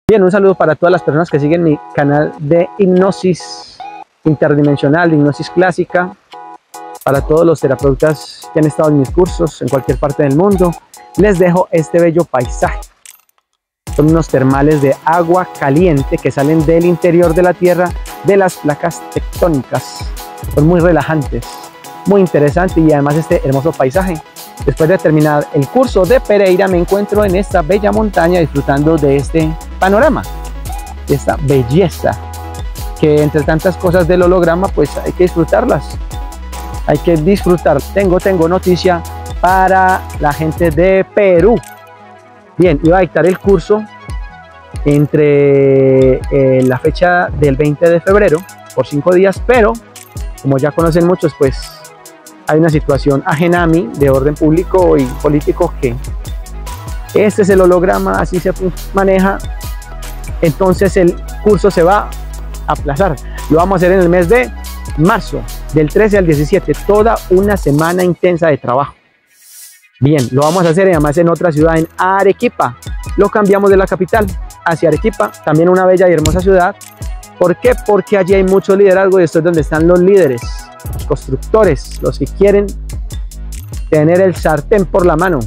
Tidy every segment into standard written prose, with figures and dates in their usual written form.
Bien, un saludo para todas las personas que siguen mi canal de hipnosis interdimensional, de hipnosis clásica, para todos los terapeutas que han estado en mis cursos en cualquier parte del mundo. Les dejo este bello paisaje. Son unos termales de agua caliente que salen del interior de la Tierra, de las placas tectónicas. Son muy relajantes, muy interesante, y además este hermoso paisaje. Después de terminar el curso de Pereira, me encuentro en esta bella montaña disfrutando de este panorama, de esta belleza, que entre tantas cosas del holograma, pues hay que disfrutarlas, hay que disfrutar. Tengo noticia para la gente de Perú. Bien, iba a dictar el curso entre la fecha del 20 de febrero por 5 días, pero como ya conocen muchos, pues hay una situación ajena a mí de orden público y político, que este es el holograma, así se maneja. Entonces el curso se va a aplazar. Lo vamos a hacer en el mes de marzo, del 13 al 17, toda una semana intensa de trabajo. Bien, lo vamos a hacer además en otra ciudad, en Arequipa. Lo cambiamos de la capital hacia Arequipa, también una bella y hermosa ciudad. ¿Por qué? Porque allí hay mucho liderazgo y esto es donde están los líderes, los constructores, los que quieren tener el sartén por la mano.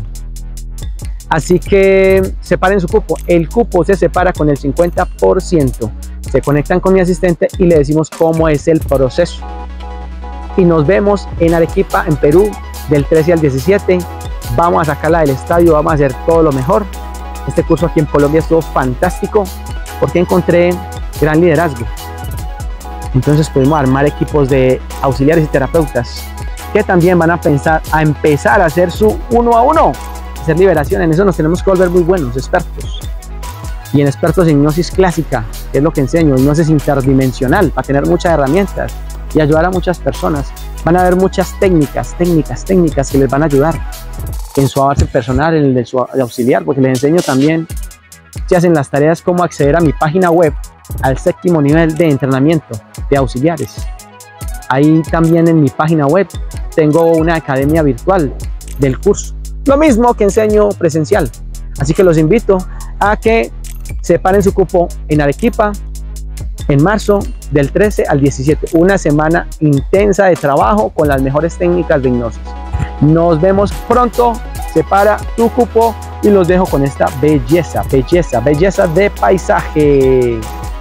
Así que separen su cupo. El cupo se separa con el 50%. Se conectan con mi asistente y le decimos cómo es el proceso. Y nos vemos en Arequipa, en Perú, del 13 al 17. Vamos a sacarla del estadio, vamos a hacer todo lo mejor. Este curso aquí en Colombia estuvo fantástico porque encontré gran liderazgo. Entonces pudimos armar equipos de auxiliares y terapeutas que también van a empezar a hacer su 1 a 1, hacer liberación. En eso nos tenemos que volver muy buenos, expertos. Y en expertos en hipnosis clásica, que es lo que enseño, hipnosis interdimensional, para tener muchas herramientas y ayudar a muchas personas. Van a haber muchas técnicas que les van a ayudar en su avance personal, en el de su auxiliar, porque les enseño también, si hacen las tareas, cómo acceder a mi página web, al 7º nivel de entrenamiento de auxiliares. Ahí también en mi página web tengo una academia virtual del curso, lo mismo que enseño presencial. Así que los invito a que separen su cupo en Arequipa en marzo, del 13 al 17, una semana intensa de trabajo con las mejores técnicas de hipnosis. Nos vemos pronto. Separa tu cupo y los dejo con esta belleza de paisaje.